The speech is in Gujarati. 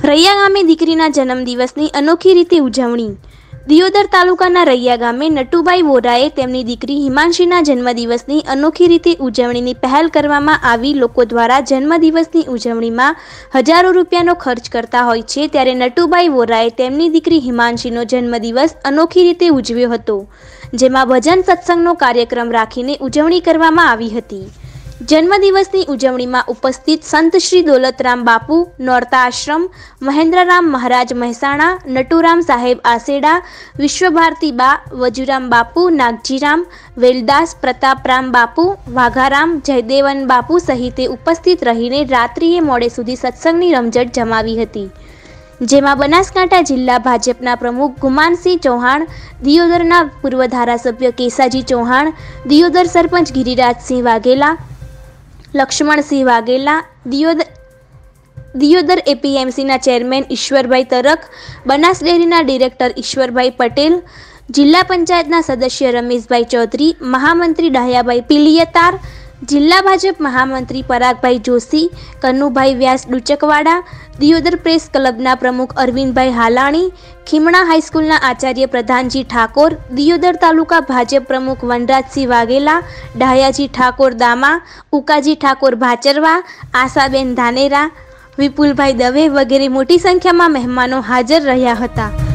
રૈયા ગામે દીકરીના જન્મદિવસની અનોખી રીતે ઉજવણી। દિયોદર તાલુકાના રૈયા ગામે નટુભાઈ વોરાએ તેમની દીકરી હિમાંશીના જન્મદિવસની અનોખી રીતે ઉજવણીની પહેલ કરવામાં આવી। લોકો દ્વારા જન્મદિવસની ઉજવણીમાં હજારો રૂપિયાનો ખર્ચ કરતા હોય છે, ત્યારે નટુભાઈ વોરાએ તેમની દીકરી હિમાંશીનો જન્મદિવસ અનોખી રીતે ઉજવ્યો હતો, જેમાં ભજન સત્સંગનો કાર્યક્રમ રાખીને ઉજવણી કરવામાં આવી હતી। જન્મદિવસની ઉજવણીમાં ઉપસ્થિત સંત શ્રી દોલતરામ બાપુ નોરતા આશ્રમ, મહેન્દ્રરામ મહારાજ મહેસાણા, નટુરામ સાહેબ આસેડા, વિશ્વભારતી બા, વજુરામ બાપુ, નાગજીરામ, વેલદાસ, પ્રતાપરામ બાપુ, વાઘારામ, જયદેવન બાપુ સહિતે ઉપસ્થિત રહીને રાત્રિએ મોડે સુધી સત્સંગની રમઝટ જમાવી હતી, જેમાં બનાસકાંઠા જિલ્લા ભાજપના પ્રમુખ ગુમાનસિંહ ચૌહાણ, દિયોદરના પૂર્વ ધારાસભ્ય કેસાજી ચૌહાણ, દિયોદર સરપંચ ગિરિરાજસિંહ વાઘેલા, લક્ષ્મણસિંહ વાઘેલા, દિયોદર એપીએમસીના ચેરમેન ઈશ્વરભાઈ તરક, બનાસ ડેરીના ડિરેક્ટર ઈશ્વરભાઈ પટેલ, જિલ્લા પંચાયતના સદસ્ય રમેશભાઈ ચૌધરી, મહામંત્રી ડાહ્યાભાઈ પિલિયતાર, જિલ્લા ભાજપ મહામંત્રી પરાગભાઈ જોશી, કનુભાઈ વ્યાસ ડુચકવાડા, દિયોદર પ્રેસ ક્લબના પ્રમુખ અરવિંદભાઈ હાલાણી, ખીમણા હાઈસ્કૂલના આચાર્ય પ્રધાનજી ઠાકોર, દિયોદર તાલુકા ભાજપ પ્રમુખ વનરાજસિંહ વાઘેલા, ડાહ્યાજી ઠાકોર દામા, ઉકાજી ઠાકોર ભાચરવા, આશાબેન ધાનેરા, વિપુલભાઈ દવે વગેરે મોટી સંખ્યામાં મહેમાનો હાજર રહ્યા હતા।